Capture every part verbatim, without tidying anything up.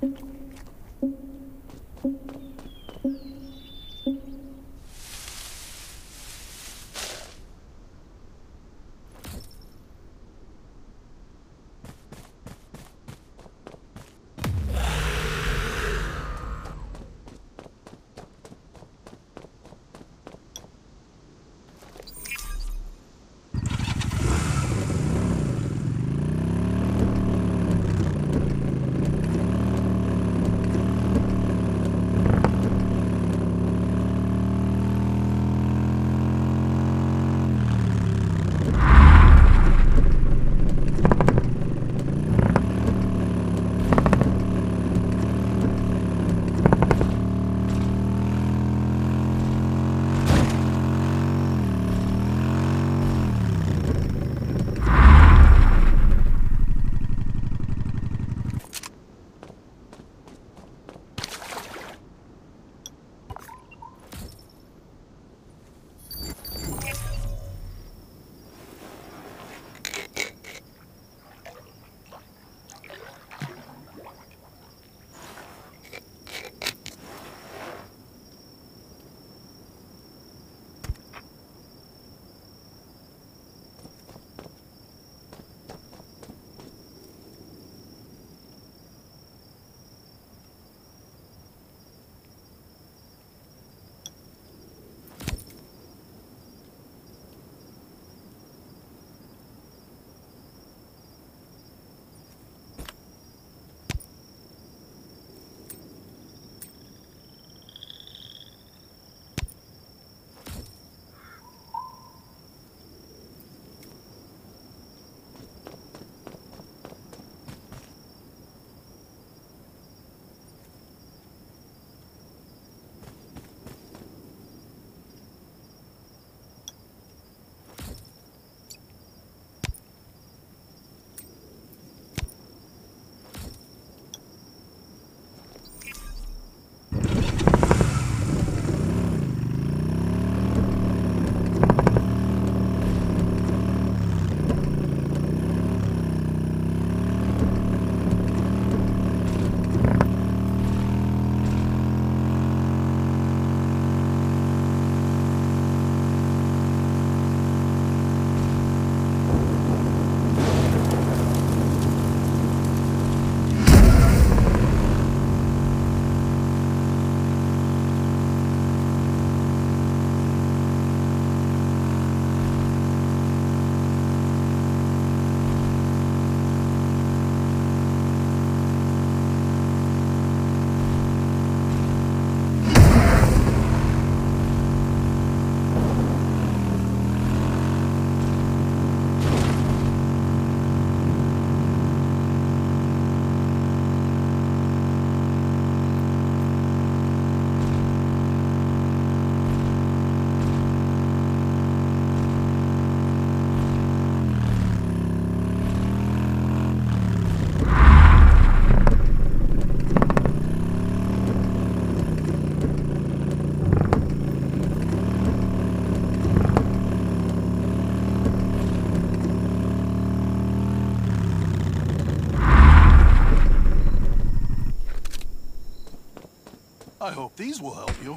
I hope these will help you.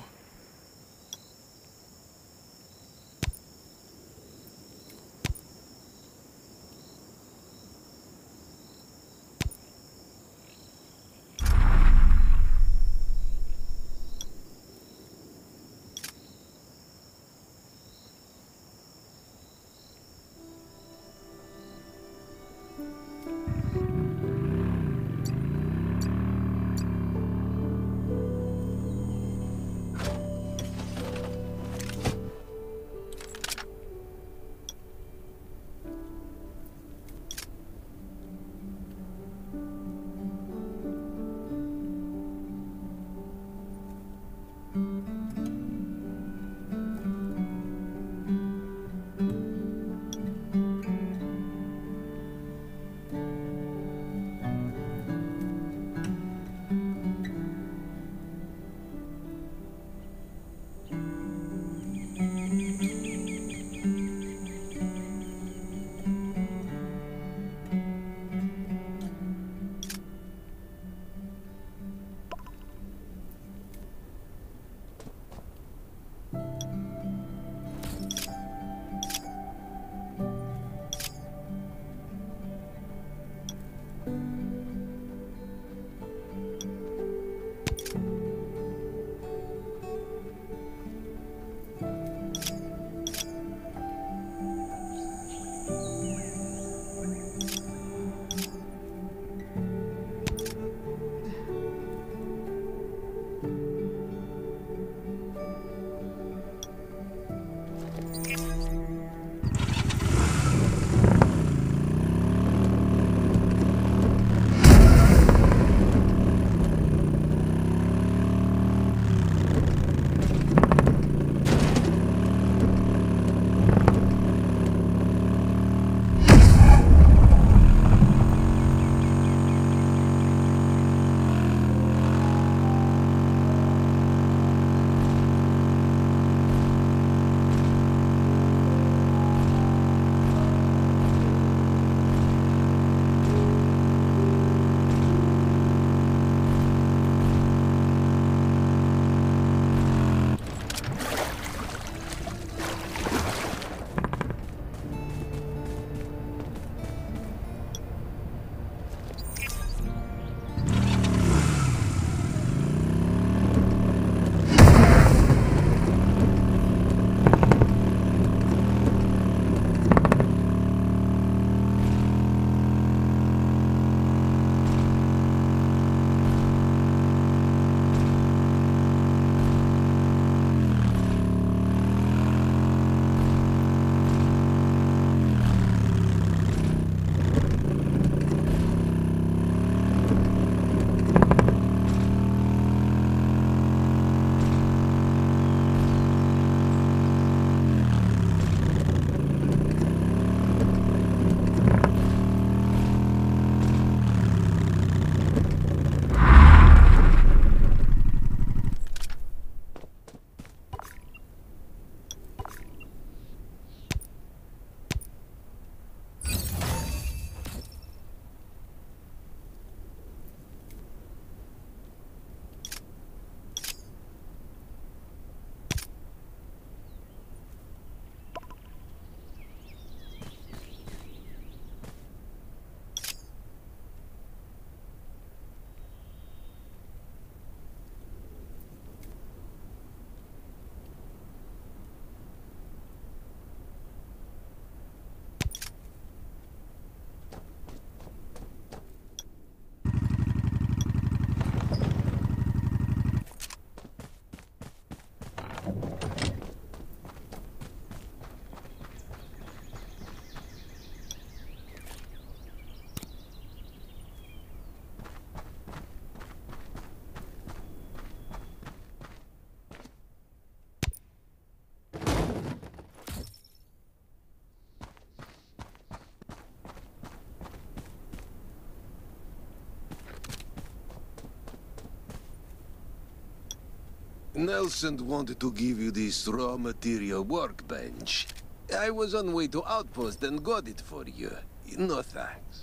Nelson wanted to give you this raw material workbench. I was on way to Outpost and got it for you. No thanks.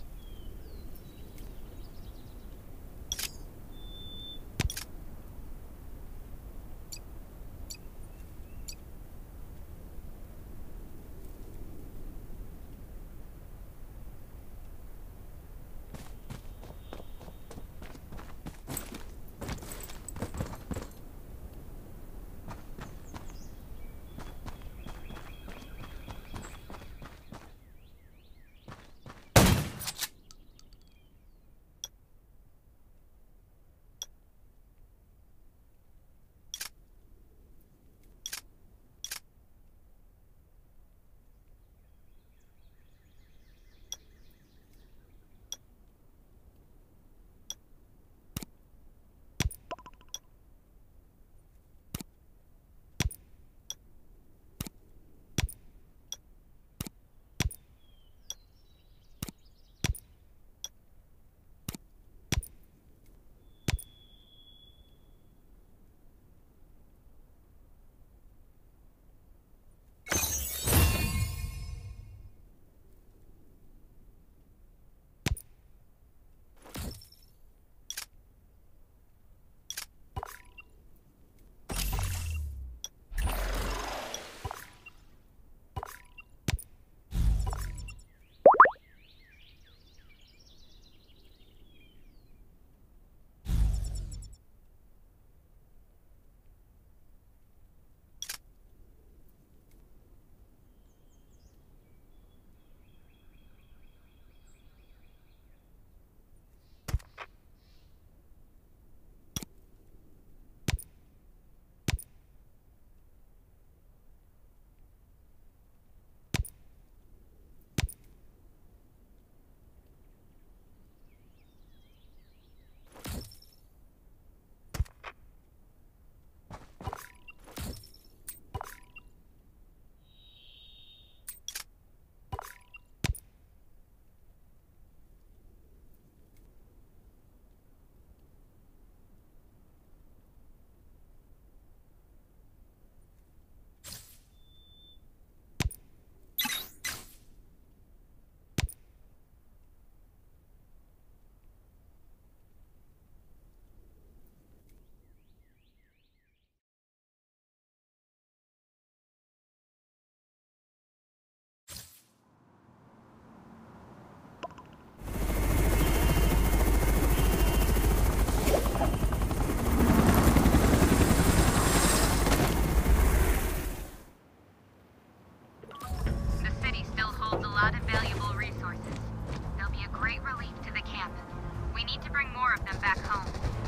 back home.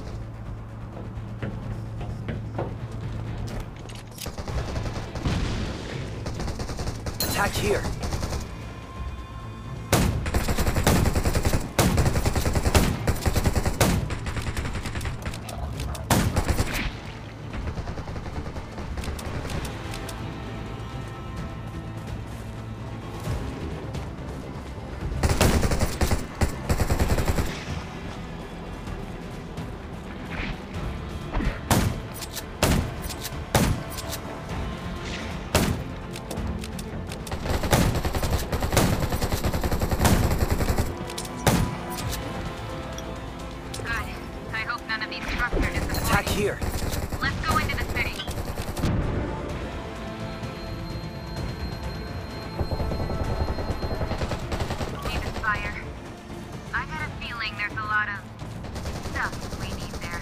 Attack here. Attack here. Let's go into the city. Jesus Fire. I got a feeling there's a lot of stuff we need there.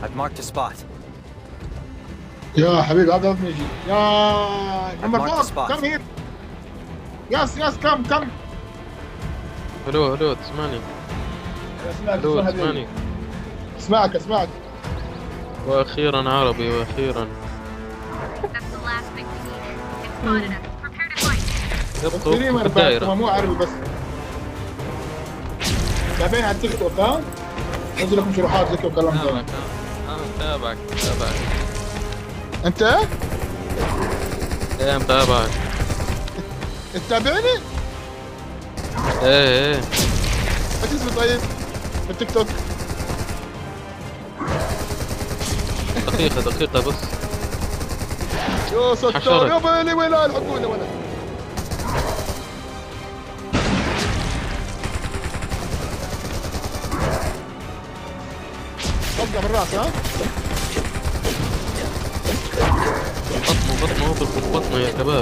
I've marked a spot. يا حبيبي هذا لازم يجي. يا نمبر marked the فور spot. كم هير. يس يس كم كم. الو الو تسمعني؟ اسمعك الو اسمع تسمعني؟ حبيبي. اسمعك اسمعك. واخيرا عربي واخيرا. That's the last thing we need. It spotted us. Prepare to fight. يبقوا كريم في انا الدائرة. مو عربي بس. تابعين على التيك توك ها؟ نزل لكم شروحات لك وكلام زين. تابعك انا متابعك متابعك. انت؟ ايه متابعك. تتابعني؟ ايه ايه ايش اسمه طيب؟ في التيك توك. دقيقة دقيقة بس. يا ستار حشرت. يا ويلي ويلي الحقوني ولا. ابدا بالراس ها؟ بطنه بطنه بطنه بطنه يا شباب.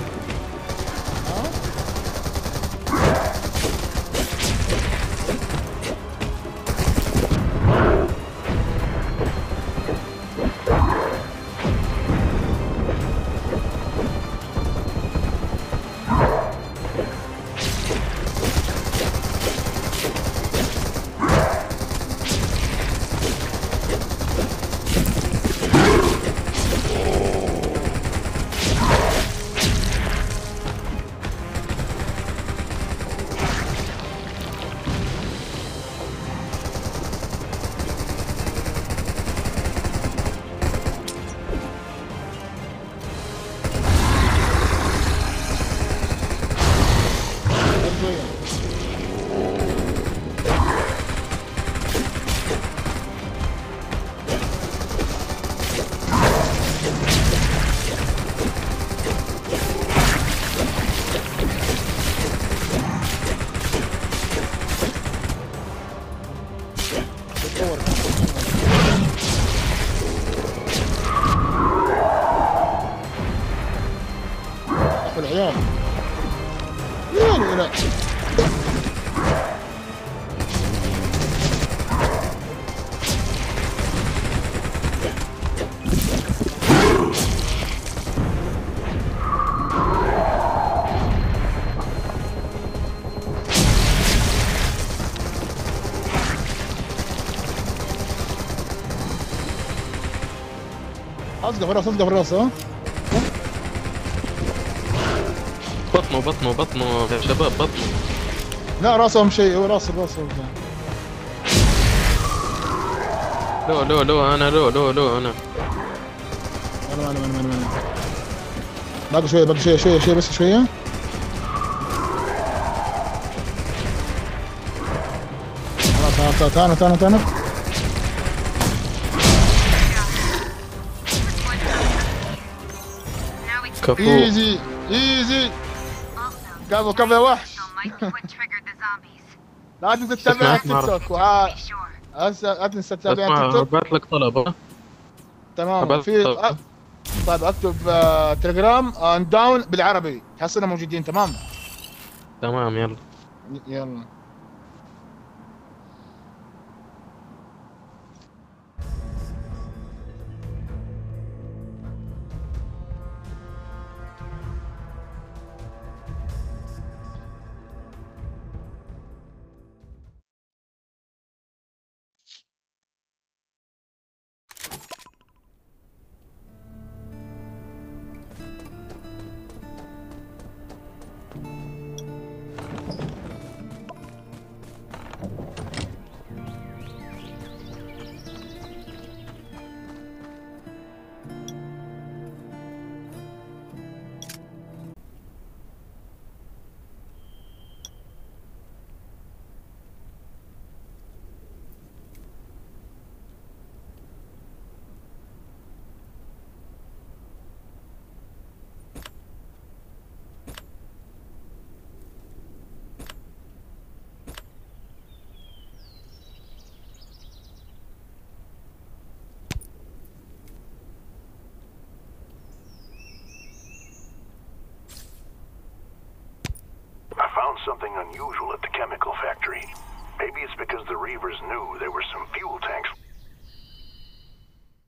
العيال وين لا اصقف الراس اصقف الراس ها بطنه بطنه بطنه يا شباب بطنه. لا راسهم شيء هو راس الراس لو لو لو انا لو لو لو انا انا انا انا انا باقي شويه باقي شويه شويه شويه بس شويه خلاص تانا تانا تانا Now we can كفو. ايزي ايزي also قبل قبل وحش so might be what triggered the zombies. لا تنسى تتابع على اسمعك التيك توك وها Be sure. هسه لا تنسى تتابع على اسمع التيك توك بعت لك طلب ها. تمام بعت في طلب. أ- طيب اكتب آه، تليجرام اند داون بالعربي تحصلنا موجودين تمام تمام يلا. يلا I found something unusual at the chemical factory. Maybe it's because the Reavers knew there were some fuel tanks.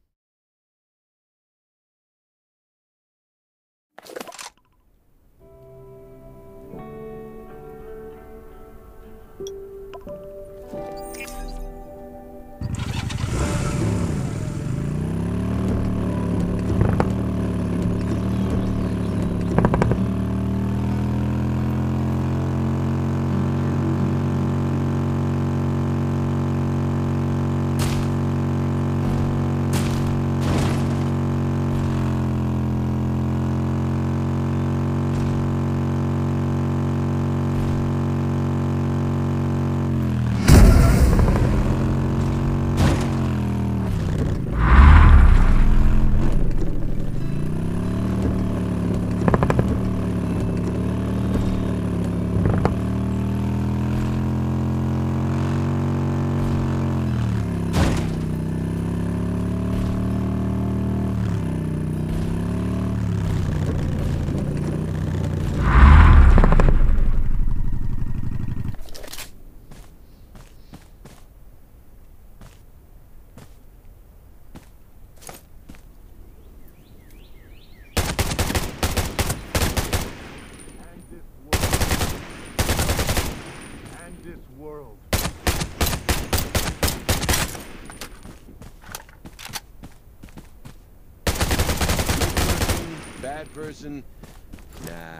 person? Nah.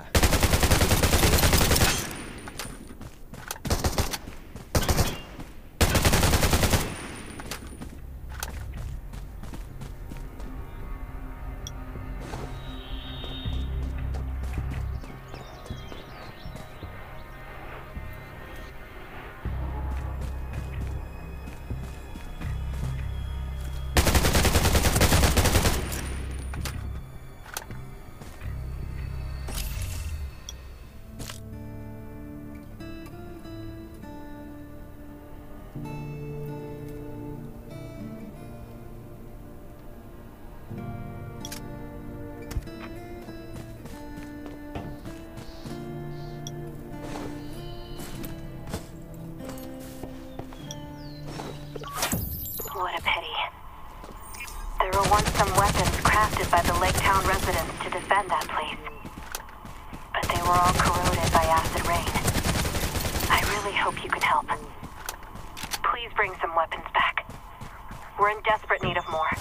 What a pity. There were once some weapons crafted by the Lake Town residents to defend that place. But they were all corroded by acid rain. I really hope you can help. Please bring some weapons back. We're in desperate need of more.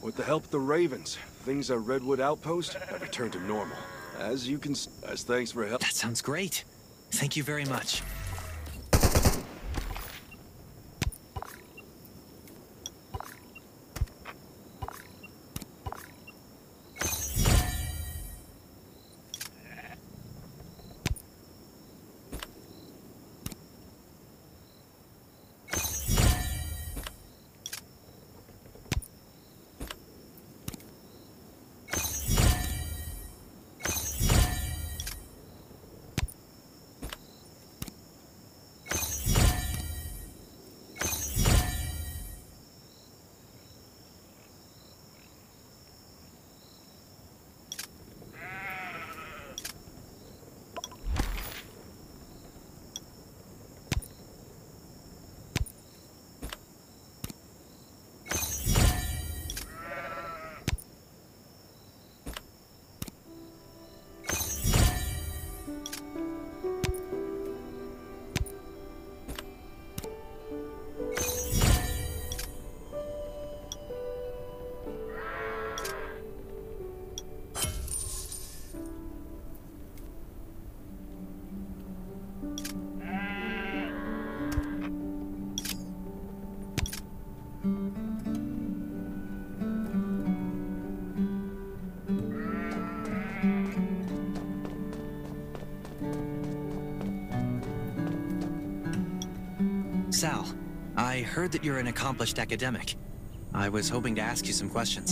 With the help of the Ravens, things at Redwood Outpost have returned to normal. As you can s- as thanks for help. That sounds great. Thank you very much. Sal, I heard that you're an accomplished academic. I was hoping to ask you some questions.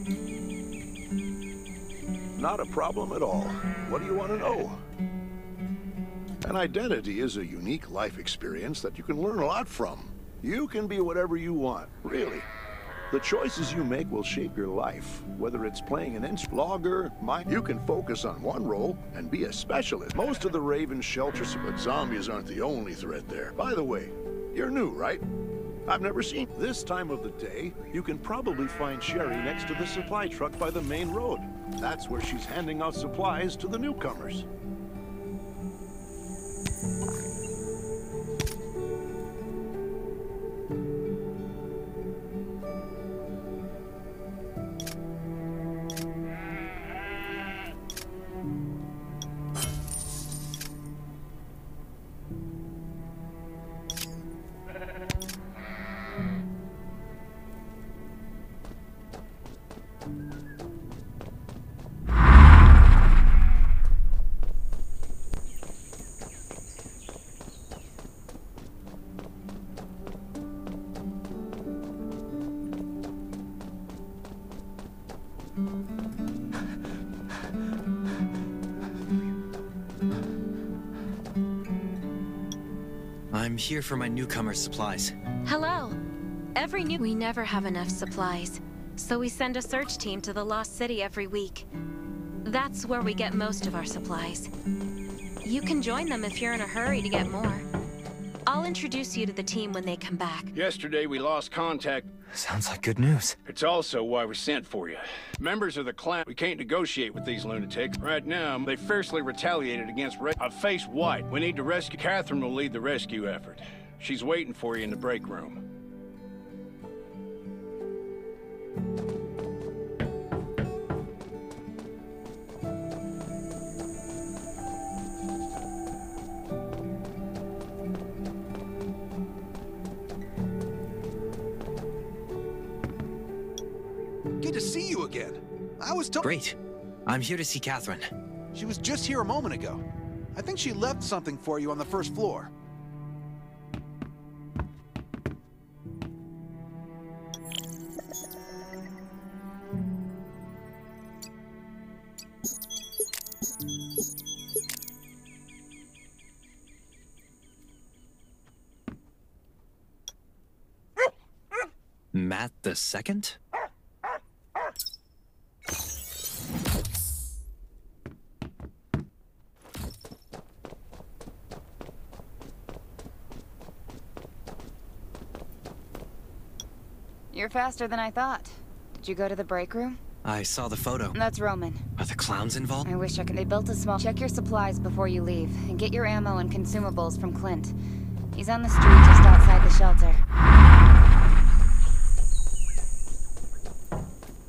Not a problem at all. What do you want to know? An identity is a unique life experience that you can learn a lot from. You can be whatever you want, really. The choices you make will shape your life, whether it's playing an instrument, logger, mine. You can focus on one role and be a specialist. Most of the Raven shelters, but zombies aren't the only threat there. By the way, you're new, right? I've never seen. This time of the day, you can probably find Sherry next to the supply truck by the main road. That's where she's handing out supplies to the newcomers. I'm here for my newcomer supplies. Hello. Every new- We never have enough supplies, so we send a search team to the Lost City every week. That's where we get most of our supplies. You can join them if you're in a hurry to get more. I'll introduce you to the team when they come back. Yesterday we lost contact. Sounds like good news. It's also why we sent for you. Members of the clan, we can't negotiate with these lunatics. Right now, they fiercely retaliated against Ray. I've faced White. We need to rescue. Catherine will lead the rescue effort. She's waiting for you in the break room. Good to see you again. I was told. Great. I'm here to see Catherine. She was just here a moment ago. I think she left something for you on the first floor. Matt the Second? You're faster than I thought. Did you go to the break room? I saw the photo. That's Roman. Are the clowns involved? I wish I could. They built a small... Check your supplies before you leave, and get your ammo and consumables from Clint. He's on the street just outside the shelter.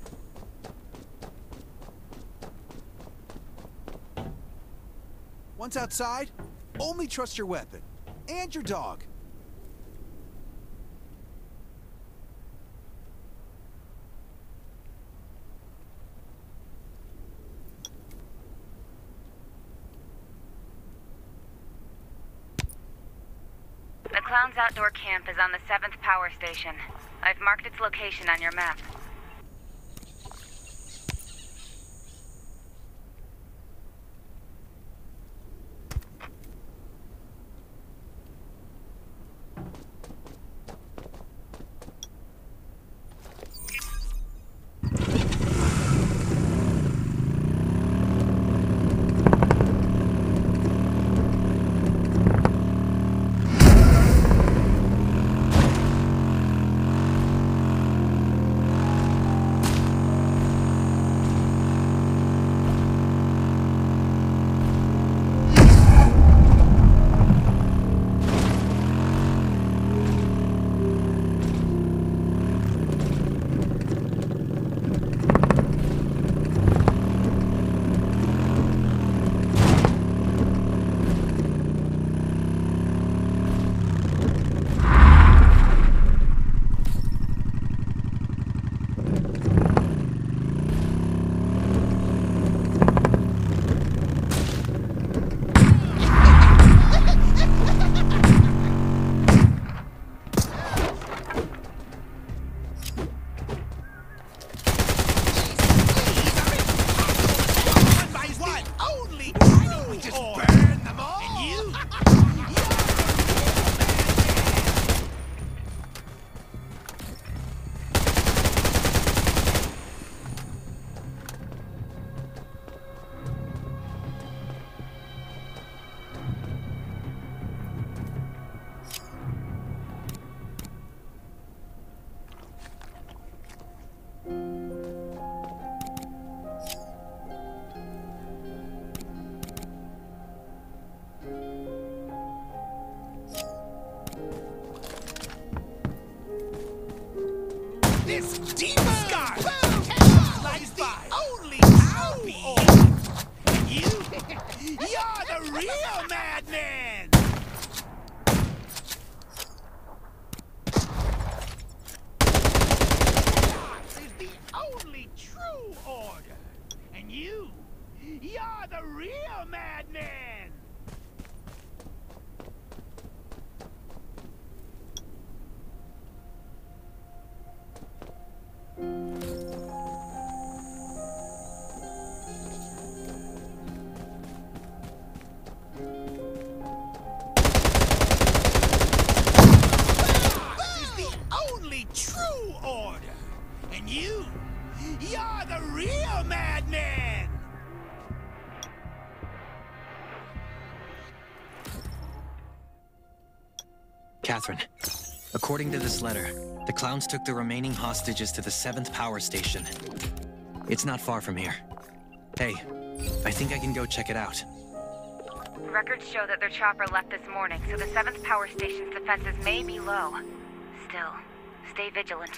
Once outside, only trust your weapon. And your dog. The Clown's outdoor camp is on the seventh power station. I've marked its location on your map. This demon scar lies by only happy. You, you're the real madman. This is the only true order, and you, you're the real madman. True order, and you, you're the real madman. Catherine, according to this letter, the Clowns took the remaining hostages to the seventh power station. It's not far from here. Hey, I think I can go check it out. Records show that their chopper left this morning, so the seventh power station's defenses may be low. Still, stay vigilant.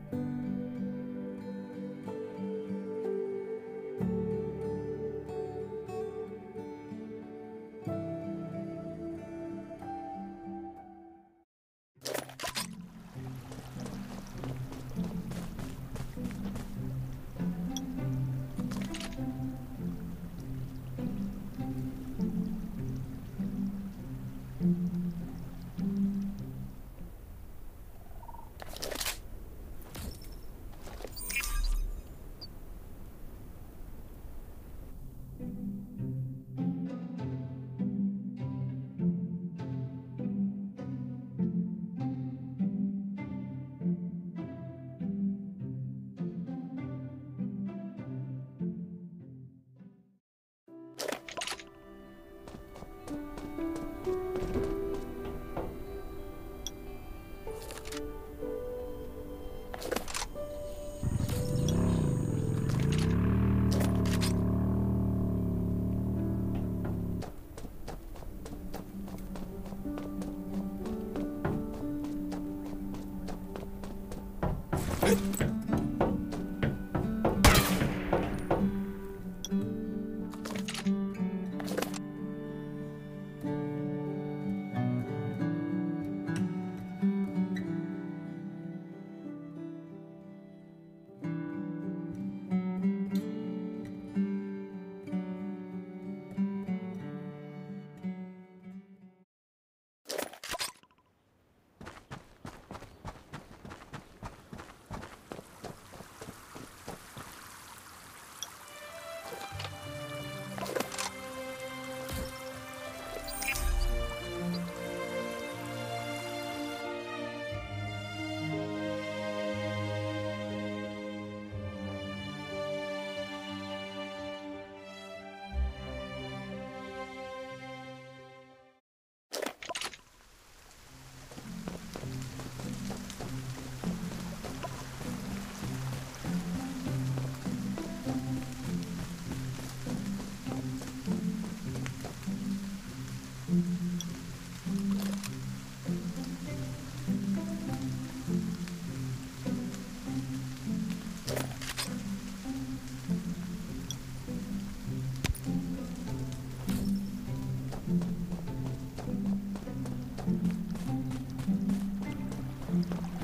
Thank you.